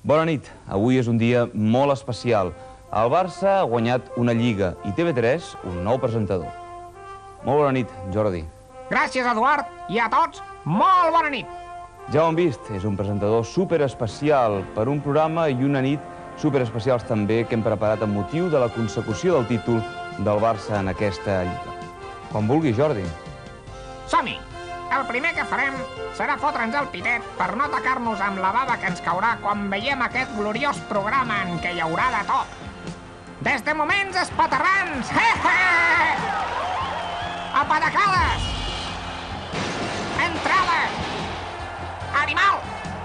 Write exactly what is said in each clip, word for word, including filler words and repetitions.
Bona nit. Avui és un dia molt especial. El Barça ha guanyat una Lliga i T V tres un nou presentador. Molt bona nit, Jordi. Gràcies, Eduard, i a tots, molt bona nit. Ja ho hem vist, és un presentador superespecial per un programa i una nit superespecials també que hem preparat amb motiu de la consecució del títol del Barça en aquesta Lliga. Quan vulgui, Jordi. Som-hi! El primer que farem serà fotre'ns el pitet per no atacar-nos amb la bava que ens caurà quan veiem aquest gloriós programa en què hi haurà de tot. Des de moments espaterrants, he-he! Apatacades! Entrades! Animal!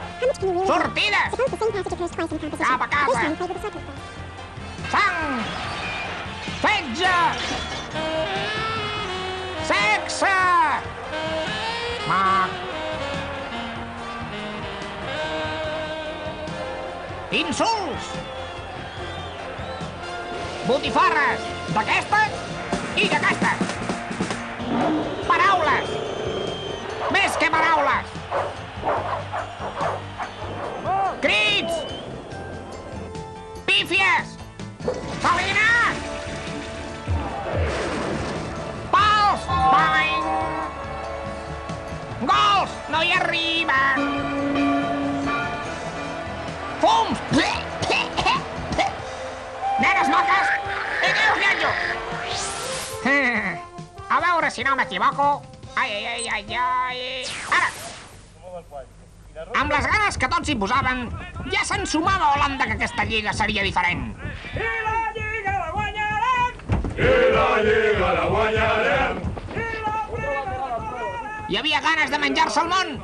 Sortides! Cap a casa! Sang! Fetge! Sexe! Mac! Insults! Botifarres! D'aquestes i d'aquestes! Paraules! Més que paraules! Crits! Pífies! Salines! Pals! Boing! Gols! No hi arriben! Fums! Nenes maques! I què us llenjo? A veure si no m'equivoco. Ai, ai, ai, ai, ai... Ara! Amb les ganes que tots hi posaven, ja se'n sumava a Holanda que aquesta lliga seria diferent. I la lliga la guanyarem! I la lliga la guanyarem! Hi havia ganes de menjar-se el món.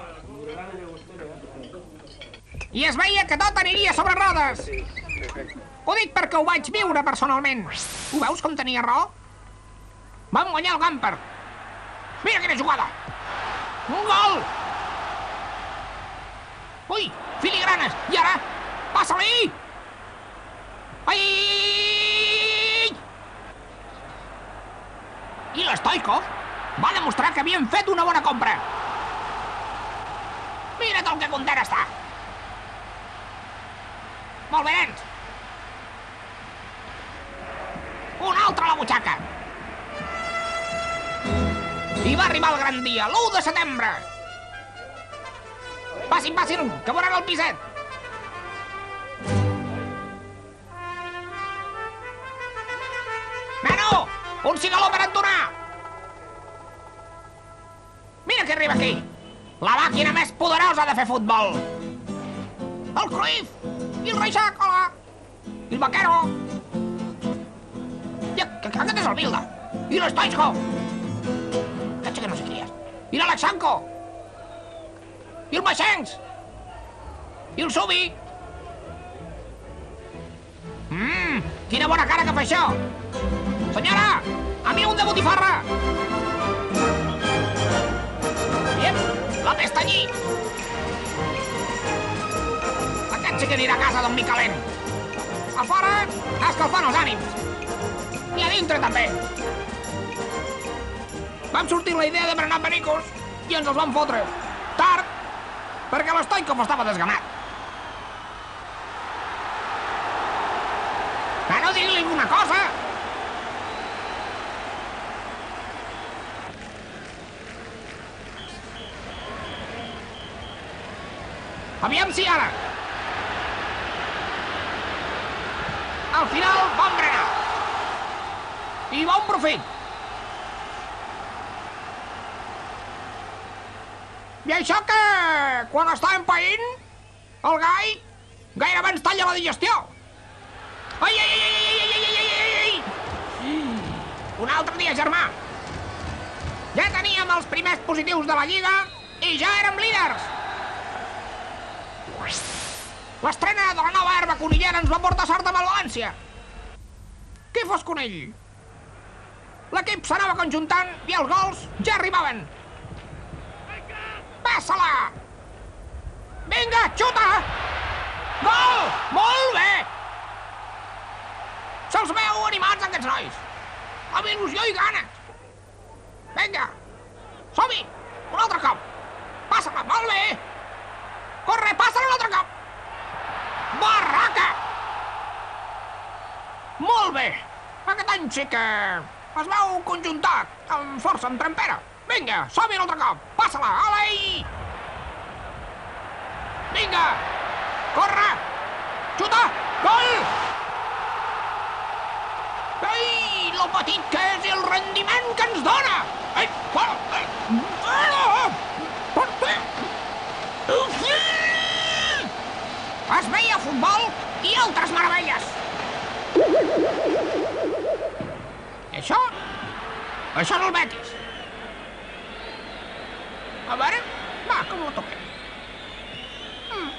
I es veia que tot aniria sobre rodes. Ho dic perquè ho vaig viure personalment. Ho veus com tenia raó? Vam guanyar el Gamper. Mira quina jugada. Un gol. Ui, filigranes. I ara, passa-li. Ai! I l'Stoichkov va demostrar que havien fet una bona compra. Mira't el que content està. Molt bé, nens. Un altre a la butxaca. I va arribar el gran dia, l'u de setembre. Passin, passin, que veuran el piset. Nano, un cigaló per entonar. Mira que arriba aquí. La màquina més poderosa de fer futbol. El Cruyff. I el Reixac, hola. I el Vaquero. I aquest és el Bilda. I l'Stoichkov. Aquest sí que no sé qui és. I l'Alexanko. I el Baixencs. I el Subi. Mmm, quina bona cara que fa això. Senyora, a mi un de botifarra. Iep, la pesta allí. Aquest sí que anirà a casa d'en Micalent. A fora, escalfant els ànims. I a dintre també. Vam sortir la idea de berenar pericos i ens els vam fotre. Tard, perquè l'Stoichkov estava desganat. Que no digui-li una cosa. Aviam si ara. Al final vam brenar. I bon profit. I això que, quan estàvem païnt, el gai gairebé ens talla la digestió. Ai, ai, ai, ai, ai, ai, ai, ai, ai. Un altre dia, germà. Ja teníem els primers positius de la Lliga i ja érem líders. L'estrena de la nova herba conillera ens va portar sort amb el València. Qui fos conill? L'equip s'anava conjuntant i els gols ja arribaven. Passa-la! Vinga, xuta! Gol! Molt bé! Se'ls veu animats, aquests nois. Amb il·lusió i ganes. Vinga, som-hi! Un altre cop! Passa-la, molt bé! Corre, passa-la un altre cop! Va! Molt bé. Aquest any sí que es veu conjuntat amb força, amb trempera. Vinga, som-hi un altre cop. Passa-la, ale-hi! Vinga! Corre! Xuta! Gol! Ei, lo petit que és i el rendiment que ens dona! Ei, fora! Es veia futbol i altres meravelles. I això? Això és el Betis. A veure, va, com ho toquem? Mm.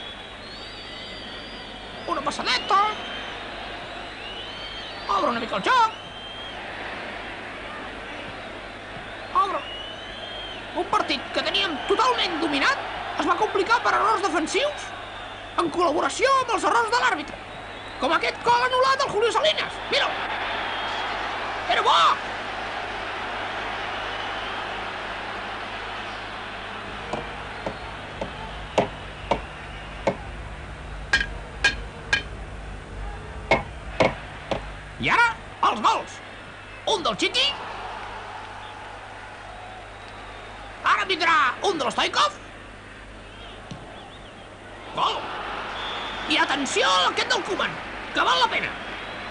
Una passadeta. Obre una mica el joc. Obre. Un partit que teníem totalment dominat es va complicar per errors defensius en col·laboració amb els errors de l'àrbitre. Com aquest gol anul·lat del Julio Salinas. Mira! Era bo! I ara, els gols. Un del Chiqui. Ara vindrà un de l'Stoikov. Gol. I atenció a aquest del Koeman, que val la pena.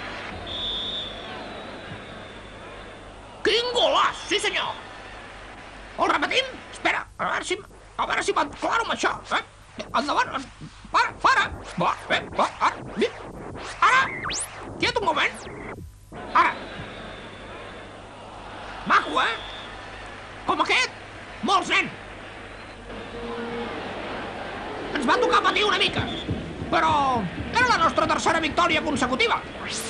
Quin golaç, sí senyor. El repetim? Espera, a veure si, a veure si m'enclaro amb això. Eh? Endavant, para, para. Va, eh, va, ara, ara. Quiet un moment. Ara. Maco, eh? Com aquest, molts, nen. Ens va tocar patir una mica, però era la nostra tercera victòria consecutiva.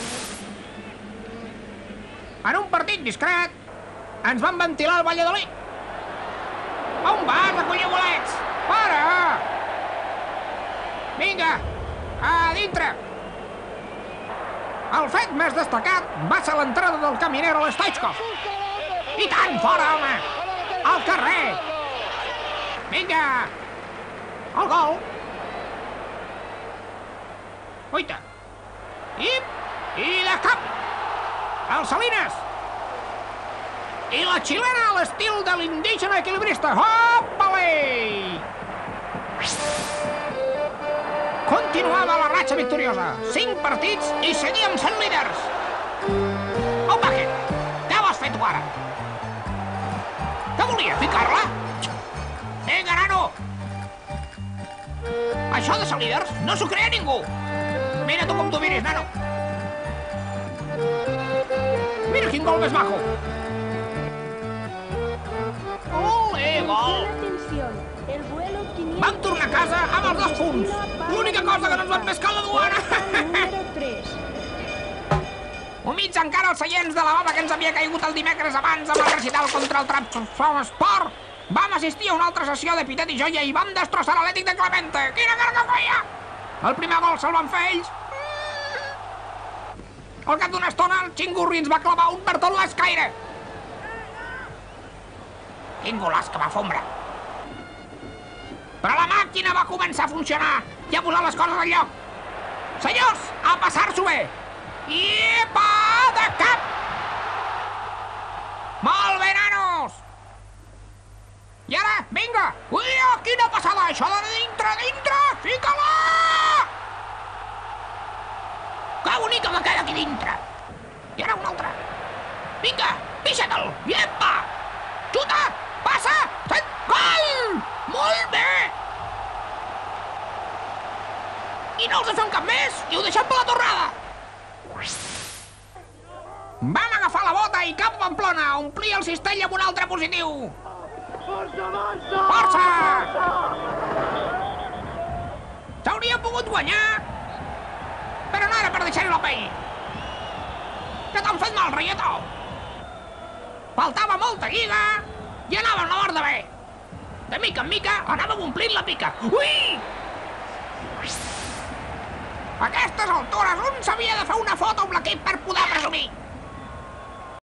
En un partit discret, ens van ventilar el Valladolid. On vas a collir bolets? Para! Vinga, a dintre. El fet més destacat va ser l'entrada del caminero a l'Stoichkov. I tant, fora, home! Al carrer! Vinga! El gol! Oita! I... i de cap! El Salinas! I la xilena a l'estil de l'indígena equilibrista. Hopa-lei! Continuava la ratxa victoriosa. Cinc partits i seguíem sent líders. On va aquest? Què ho has fet tu ara? Què volia, ficar-la? Vinga, nano! Això de ser líders no s'ho crea ningú. Mira tu com tu miris, nano. Mira quin gol més maco. Ole, gol! Vam tornar a casa amb els dos punts. L'única cosa que no ens van pescar la duana. Humits encara els seients de la baba que ens havia caigut el dimecres abans amb el recital contra el Trabzonspor, vam assistir a una altra sessió de pitet i joia i vam destrossar l'Atlètic de Clemente. Quina cara que feia! El primer gol se'l van fer ells. Al cap d'una estona el Xingurri ens va clavar un per tot l'escaire. Quin golaç que va fombra. Però la màquina va començar a funcionar i a posar les coses al lloc. Senyors, a passar-s'ho bé. Iepa, de cap! Molt bé, nanos! I ara, vinga! Ui, quina passada! Això de dintre, dintre! Fica-la! Que bonica que queda aquí dintre! I ara una altra. Vinga, pixa-te'l! Iepa! Xuta! Passa! Set! Gol! Molt bé! I no els fem cap més i ho deixem per la torrada. Vam agafar la bota i cap a Pamplona a omplir el cistell amb un altre positiu. Força, força! Força! S'hauria pogut guanyar, però no era per deixar-hi la pell. Que t'han fet mal, reietó? Faltava molta lliga i anàvem la borda bé. De mica en mica anàvem omplint la pica. Ui! A aquestes altures un s'havia de fer una foto amb l'equip per poder presumir.